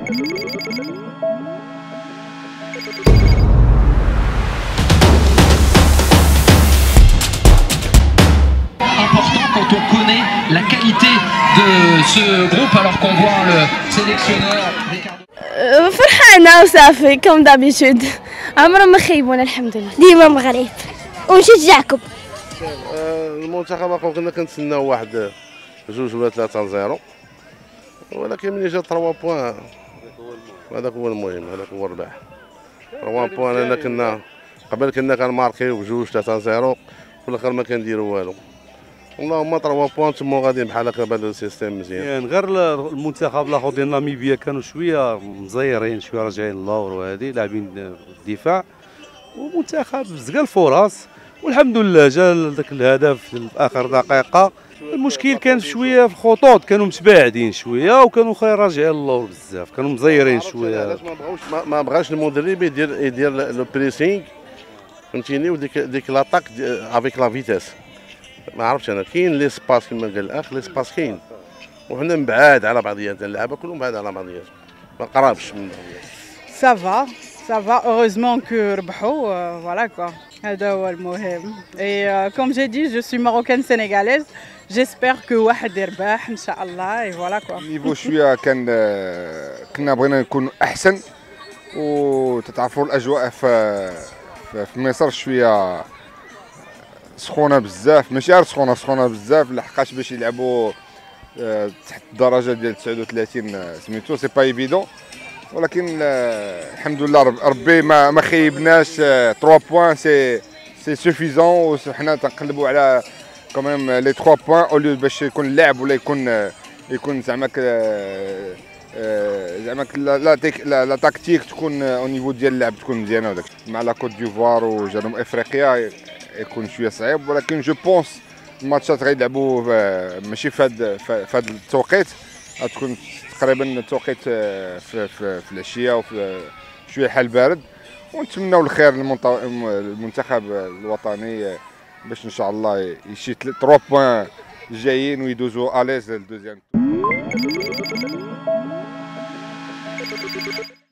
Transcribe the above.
Important quand on connaît la qualité de ce groupe alors qu'on voit le sélectionneur Ricardo. فرحانة وصافي كوم دابيتود، عمرهم ما خيبونا الحمد لله، ديما مغرب ونشجعكم. المنتخب كنا كنتسناو واحد 2 ولا 3-0، ولكن ملي جا 3 بوان هذاك هو المهم، هذاك هو الرباح. 3 بوان لأن كنا قبل كنا كنماركيو ب2 3-0 في الاخر ما كنديرو والو. اللهم 3 بوان تما غاديين بحال هكا بهذا السيستيم مزيان. يعني غير المنتخب الاخر ديال ناميبيا كانوا شويه مزيرين، شويه راجعين للور، وهذه لاعبين الدفاع، ومنتخب زقا الفرص والحمد لله جا ذاك الهدف في اخر دقيقه. المشكل كان شويه في الخطوط، كانوا متباعدين شويه وكانوا راجعين للور بزاف، كانوا مزيرين شويه. علاش ما بغاش المدرب يدير لو بريسينغ فهمتيني، وديك لاطاك افيك لا فيتاس. ما عرفتش انا كاين لي سباس كما قال الاخ، لي سباس كاين وحنا بعاد على بعضياتنا، اللعابه كلهم بعاد على بعضياتهم، ما قرابش من بعضياتهم. Ça va, heureusement que ربحوا, voilà quoi. هذا هو المهم. Et comme j'ai dit, je suis marocaine sénégalaise. J'espère que واحد يربح ان شاء الله. Et voilà quoi. النيفو شويه كنا بغينا نكون احسن، وتتعرفوا الاجواء في مصر شويه سخونه بزاف، ماشي غير سخونه بزاف، لحقاش باش يلعبوا تحت الدرجه ديال 39 سميتو سي با ايفيدون، ولكن الحمد لله ربي ما خيبناش. 3 بوان سي سوفيزون، وحنا تنقلبوا على كوميم لي 3 بوان اوليو باش يكون اللعب ولا يكون زعما لا تكتيك تكون او نيفو ديال اللعب تكون مزيانه. وداك مع لا كوت ديفوار وجنوب افريقيا يكون شويه صعيب، ولكن جو بونس الماتشات غيلعبوا ماشي في هذا التوقيت، غتكون تقريبا التوقيت في العشيه وفي شويه حال بارد، ونتمناو الخير للمنتخب الوطني باش ان شاء الله يشي 3 بوان جايين ويدوزوا اليز للدوزيام.